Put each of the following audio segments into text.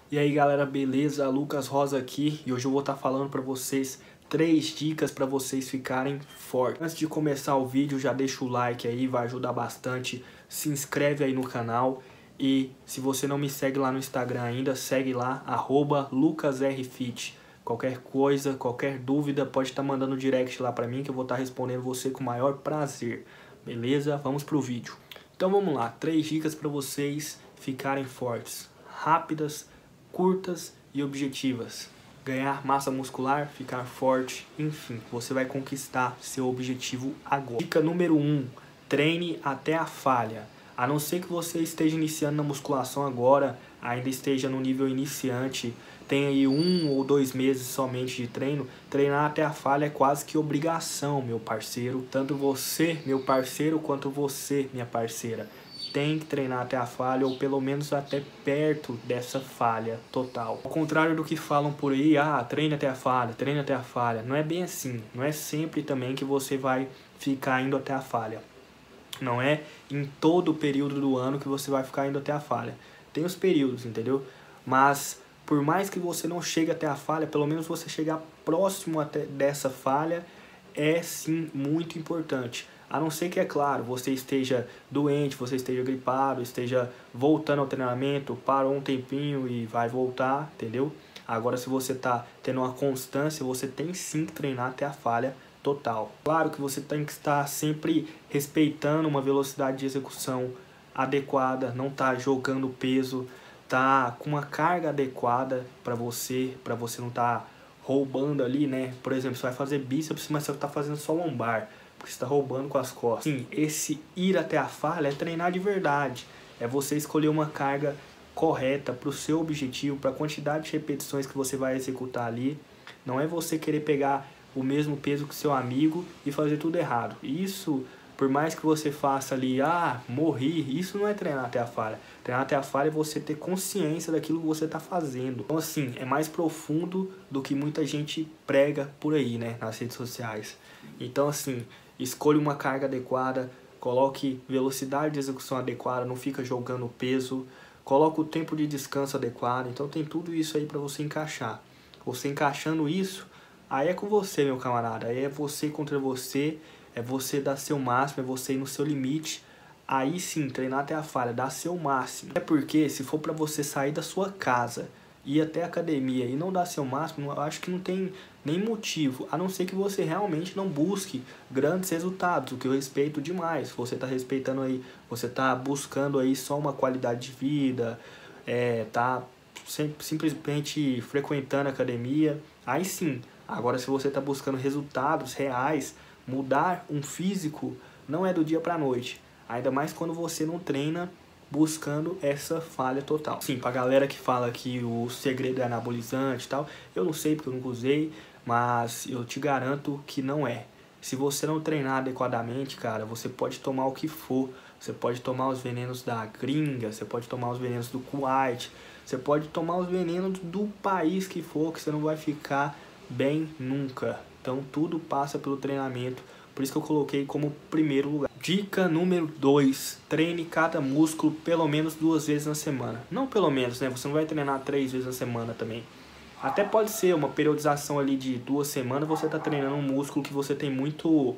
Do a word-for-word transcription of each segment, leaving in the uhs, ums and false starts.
E aí galera, beleza? Lucas Rosa aqui e hoje eu vou estar falando para vocês três dicas para vocês ficarem fortes. Antes de começar o vídeo, já deixa o like aí, vai ajudar bastante. Se inscreve aí no canal e se você não me segue lá no Instagram ainda, segue lá, arroba lucasrfit. Qualquer coisa, qualquer dúvida, pode estar mandando direct lá para mim que eu vou estar respondendo você com o maior prazer. Beleza? Vamos pro vídeo. Então vamos lá, três dicas para vocês ficarem fortes, rápidas, curtas e objetivas. Ganhar massa muscular, ficar forte, enfim, você vai conquistar seu objetivo agora. Dica número um, treine até a falha. A não ser que você esteja iniciando na musculação agora, ainda esteja no nível iniciante, tenha aí um ou dois meses somente de treino, treinar até a falha é quase que obrigação, meu parceiro. Tanto você, meu parceiro, quanto você, minha parceira. Tem que treinar até a falha, ou pelo menos até perto dessa falha total. Ao contrário do que falam por aí, ah, treine até a falha, treine até a falha. Não é bem assim, não é sempre também que você vai ficar indo até a falha. Não é em todo o período do ano que você vai ficar indo até a falha. Tem os períodos, entendeu? Mas por mais que você não chegue até a falha, pelo menos você chegar próximo até dessa falha é sim muito importante. A não ser que, é claro, você esteja doente, você esteja gripado, esteja voltando ao treinamento, parou um tempinho e vai voltar, entendeu? Agora, se você está tendo uma constância, você tem sim que treinar até a falha total. Claro que você tem que estar sempre respeitando uma velocidade de execução adequada, não tá jogando peso, tá com uma carga adequada para você, para você não tá roubando ali, né? Por exemplo, você vai fazer bíceps, mas você tá fazendo só lombar, porque você está roubando com as costas. Sim, esse ir até a falha é treinar de verdade. É você escolher uma carga correta para o seu objetivo, para a quantidade de repetições que você vai executar ali. Não é você querer pegar o mesmo peso que seu amigo e fazer tudo errado. Isso, por mais que você faça ali, ah, morri, isso não é treinar até a falha. Treinar até a falha é você ter consciência daquilo que você está fazendo. Então assim, é mais profundo do que muita gente prega por aí, né, nas redes sociais. Então assim, escolha uma carga adequada, coloque velocidade de execução adequada, não fica jogando peso, coloque o tempo de descanso adequado. Então tem tudo isso aí para você encaixar. Você encaixando isso, aí é com você, meu camarada. Aí é você contra você, é você dar seu máximo, é você ir no seu limite. Aí sim, treinar até a falha, dar seu máximo. É porque se for para você sair da sua casa, ir até a academia e não dar seu máximo, eu acho que não tem nem motivo, a não ser que você realmente não busque grandes resultados, o que eu respeito demais. Você está respeitando aí, você está buscando aí só uma qualidade de vida, é, tá sim, simplesmente frequentando a academia, aí sim. Agora, se você está buscando resultados reais, mudar um físico não é do dia para a noite, ainda mais quando você não treina buscando essa falha total. Sim, pra galera que fala que o segredo é anabolizante e tal, eu não sei porque eu nunca usei, mas eu te garanto que não é. Se você não treinar adequadamente, cara, você pode tomar o que for. Você pode tomar os venenos da gringa, você pode tomar os venenos do Kuwait, você pode tomar os venenos do país que for, que você não vai ficar bem nunca. Então tudo passa pelo treinamento. Por isso que eu coloquei como primeiro lugar. Dica número dois. Treine cada músculo pelo menos duas vezes na semana. Não pelo menos, né? Você não vai treinar três vezes na semana também. Até pode ser uma periodização ali de duas semanas. Você está treinando um músculo que você tem muito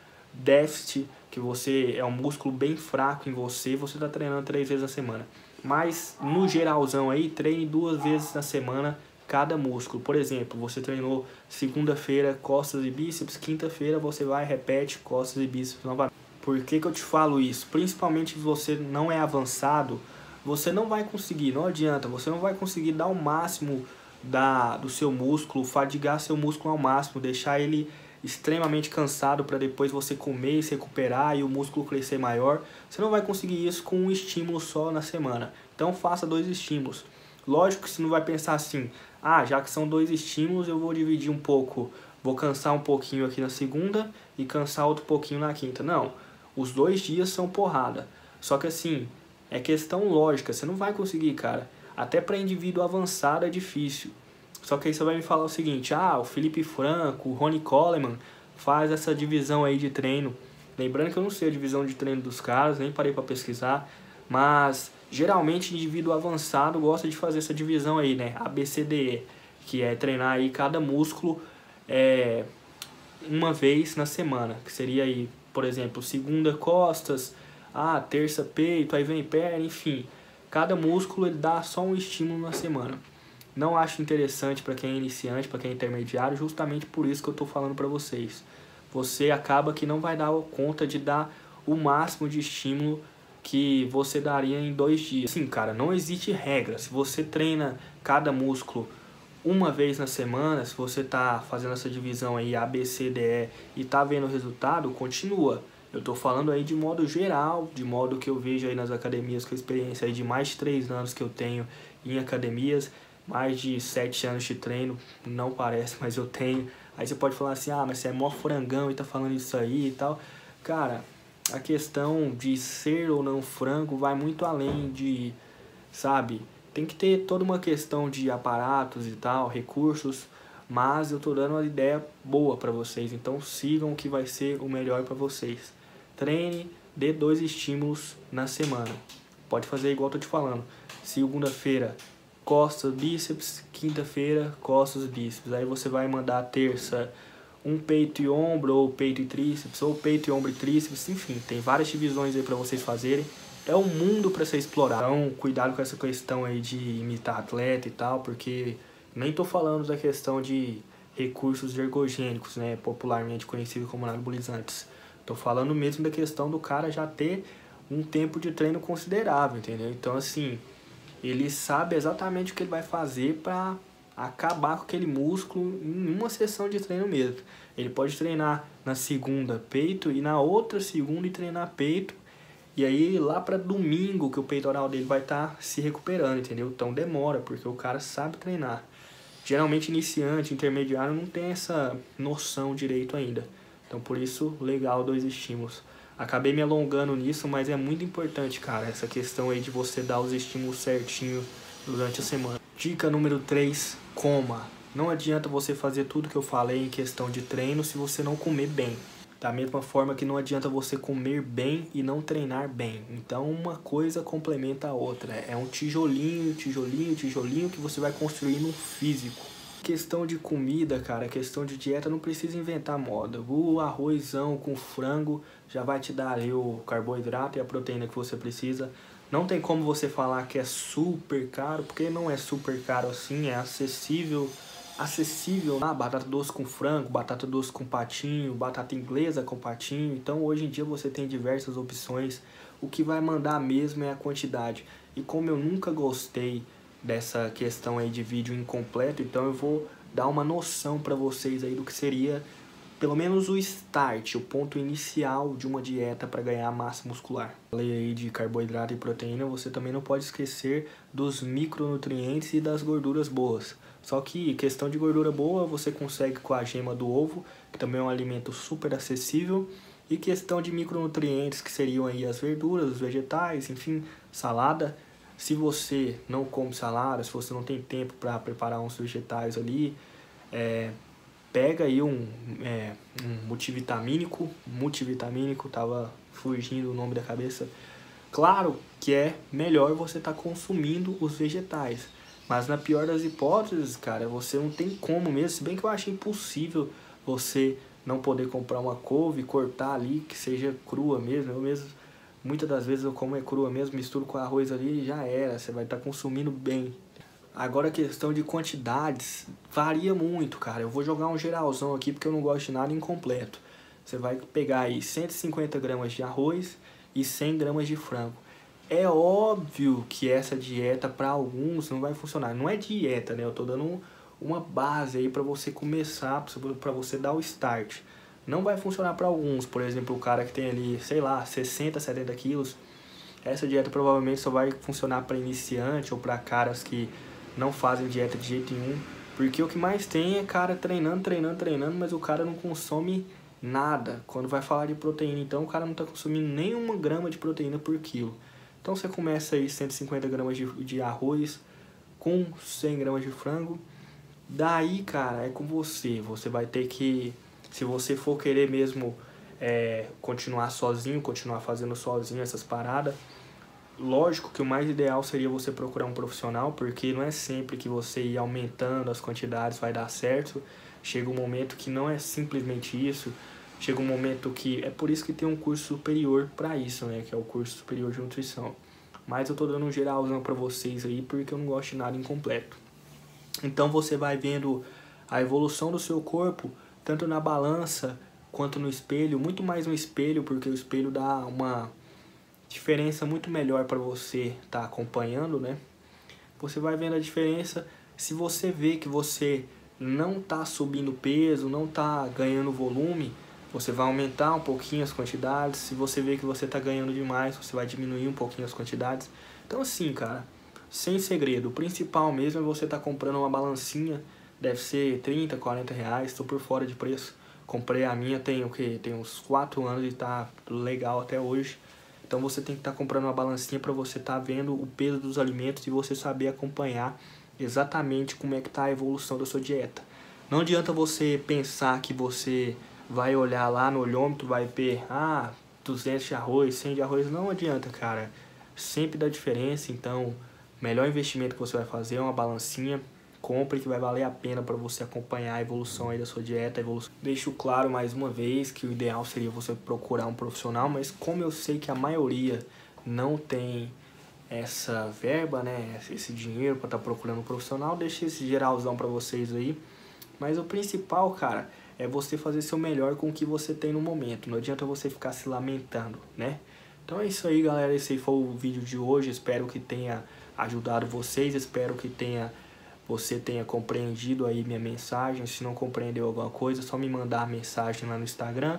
déficit, que você é um músculo bem fraco em você. Você está treinando três vezes na semana. Mas no geralzão aí, treine duas vezes na semana cada músculo. Por exemplo, você treinou segunda-feira costas e bíceps, quinta-feira você vai e repete costas e bíceps novamente. Por que que eu te falo isso? Principalmente se você não é avançado, você não vai conseguir, não adianta, você não vai conseguir dar o máximo da, do seu músculo, fadigar seu músculo ao máximo, deixar ele extremamente cansado para depois você comer e se recuperar e o músculo crescer maior. Você não vai conseguir isso com um estímulo só na semana. Então faça dois estímulos. Lógico que você não vai pensar assim, ah, já que são dois estímulos, eu vou dividir um pouco, vou cansar um pouquinho aqui na segunda e cansar outro pouquinho na quinta. Não, os dois dias são porrada. Só que assim, é questão lógica, você não vai conseguir, cara. Até para indivíduo avançado é difícil. Só que aí você vai me falar o seguinte, ah, o Felipe Franco, o Ronnie Coleman faz essa divisão aí de treino. Lembrando que eu não sei a divisão de treino dos caras, nem parei para pesquisar, Mas geralmente indivíduo avançado gosta de fazer essa divisão aí, né? A B C D E, que é treinar aí cada músculo é, uma vez na semana, que seria aí, por exemplo, segunda costas, ah, terça peito, aí vem perna, enfim. Cada músculo ele dá só um estímulo na semana. Não acho interessante para quem é iniciante, para quem é intermediário, justamente por isso que eu estou falando para vocês. Você acaba que não vai dar conta de dar o máximo de estímulo que você daria em dois dias. Sim, cara, não existe regra. Se você treina cada músculo uma vez na semana, se você tá fazendo essa divisão aí A, B, C, D, E e tá vendo o resultado, continua. Eu tô falando aí de modo geral, de modo que eu vejo aí nas academias, com a experiência aí de mais de três anos que eu tenho em academias, mais de sete anos de treino, não parece, mas eu tenho. Aí você pode falar assim, ah, mas você é mó frangão e tá falando isso aí e tal. Cara, a questão de ser ou não frango vai muito além de, sabe, tem que ter toda uma questão de aparatos e tal, recursos, mas eu tô dando uma ideia boa para vocês, então sigam o que vai ser o melhor para vocês. Treine, dê dois estímulos na semana. Pode fazer igual eu tô te falando. Segunda-feira, costas, bíceps, quinta-feira, costas, bíceps. Aí você vai mandar terça um peito e ombro, ou peito e tríceps, ou peito e ombro e tríceps, enfim, tem várias divisões aí para vocês fazerem. É um mundo para ser explorado. Então, cuidado com essa questão aí de imitar atleta e tal, porque nem tô falando da questão de recursos ergogênicos, né, popularmente conhecido como anabolizantes. Tô falando mesmo da questão do cara já ter um tempo de treino considerável, entendeu? Então, assim, ele sabe exatamente o que ele vai fazer para acabar com aquele músculo em uma sessão de treino mesmo. Ele pode treinar na segunda peito e na outra segunda e treinar peito. E aí lá para domingo que o peitoral dele vai estar tá se recuperando, entendeu? Então demora, porque o cara sabe treinar. Geralmente iniciante, intermediário não tem essa noção direito ainda. Então por isso, legal, dois estímulos. Acabei me alongando nisso, mas é muito importante, cara, essa questão aí de você dar os estímulos certinho durante a semana. Dica número três, coma. Não adianta você fazer tudo que eu falei em questão de treino se você não comer bem. Da mesma forma que não adianta você comer bem e não treinar bem. Então uma coisa complementa a outra. É um tijolinho, tijolinho, tijolinho que você vai construindo um físico. Questão de comida, cara, questão de dieta, não precisa inventar moda. O arrozão com frango já vai te dar ali o carboidrato e a proteína que você precisa. Não tem como você falar que é super caro, porque não é super caro assim, é acessível. Acessível, ah, batata doce com frango, batata doce com patinho, batata inglesa com patinho. Então hoje em dia você tem diversas opções. O que vai mandar mesmo é a quantidade. E como eu nunca gostei dessa questão aí de vídeo incompleto, então eu vou dar uma noção para vocês aí do que seria pelo menos o start, o ponto inicial de uma dieta para ganhar massa muscular. Falei aí de carboidrato e proteína, você também não pode esquecer dos micronutrientes e das gorduras boas. Só que questão de gordura boa você consegue com a gema do ovo, que também é um alimento super acessível. E questão de micronutrientes, que seriam aí as verduras, os vegetais, enfim, salada. Se você não come salada, se você não tem tempo para preparar uns vegetais ali, é, pega aí um, é, um multivitamínico, multivitamínico, tava fugindo o nome da cabeça. Claro que é melhor você estar tá consumindo os vegetais, mas na pior das hipóteses, cara, você não tem como mesmo, se bem que eu acho impossível você não poder comprar uma couve, cortar ali, que seja crua mesmo. Eu mesmo, muitas das vezes eu como é crua mesmo, misturo com arroz ali e já era, você vai estar tá consumindo bem. Agora a questão de quantidades varia muito, cara. Eu vou jogar um geralzão aqui porque eu não gosto de nada incompleto. Você vai pegar aí cento e cinquenta gramas de arroz e cem gramas de frango. É óbvio que essa dieta para alguns não vai funcionar. Não é dieta, né? Eu tô dando uma base aí para você começar, para você dar o start. Não vai funcionar para alguns. Por exemplo, o cara que tem ali, sei lá, sessenta, setenta quilos. Essa dieta provavelmente só vai funcionar para iniciante ou para caras que não fazem dieta de jeito nenhum, porque o que mais tem é cara treinando, treinando, treinando, mas o cara não consome nada. Quando vai falar de proteína, então o cara não está consumindo nem uma grama de proteína por quilo. Então você começa aí cento e cinquenta gramas de, de arroz com cem gramas de frango. Daí, cara, é com você. Você vai ter que, se você for querer mesmo é, continuar sozinho, continuar fazendo sozinho essas paradas, lógico que o mais ideal seria você procurar um profissional, porque não é sempre que você ir aumentando as quantidades vai dar certo. Chega um momento que não é simplesmente isso, chega um momento que... É por isso que tem um curso superior para isso, né? Que é o curso superior de nutrição. Mas eu tô dando um geralzão para vocês aí, porque eu não gosto de nada incompleto. Então você vai vendo a evolução do seu corpo, tanto na balança quanto no espelho, muito mais no espelho, porque o espelho dá uma diferença muito melhor para você estar tá acompanhando, né? Você vai vendo a diferença. Se você vê que você não tá subindo peso, não tá ganhando volume, você vai aumentar um pouquinho as quantidades. Se você vê que você tá ganhando demais, você vai diminuir um pouquinho as quantidades. Então assim, cara, sem segredo, o principal mesmo é você tá comprando uma balancinha, deve ser trinta, quarenta reais, tô por fora de preço. Comprei a minha tem o que? Tem uns quatro anos e tá legal até hoje. Então você tem que estar tá comprando uma balancinha para você estar tá vendo o peso dos alimentos e você saber acompanhar exatamente como é que está a evolução da sua dieta. Não adianta você pensar que você vai olhar lá no olhômetro, vai ver, ah, duzentos de arroz, cem de arroz. Não adianta, cara. Sempre dá diferença, então o melhor investimento que você vai fazer é uma balancinha. Compre que vai valer a pena para você acompanhar a evolução aí da sua dieta. A evolução. Deixo claro mais uma vez que o ideal seria você procurar um profissional, mas como eu sei que a maioria não tem essa verba, né, esse dinheiro para estar tá procurando um profissional, deixei esse geralzão para vocês aí. Mas o principal, cara, é você fazer seu melhor com o que você tem no momento. Não adianta você ficar se lamentando, né? Então é isso aí, galera. Esse aí foi o vídeo de hoje. Espero que tenha ajudado vocês. Espero que tenha você tenha compreendido aí minha mensagem. Se não compreendeu alguma coisa, é só me mandar mensagem lá no Instagram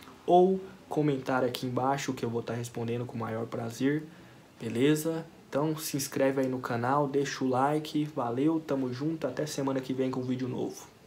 ou comentar aqui embaixo que eu vou estar respondendo com o maior prazer, beleza? Então se inscreve aí no canal, deixa o like, valeu, tamo junto, até semana que vem com um vídeo novo.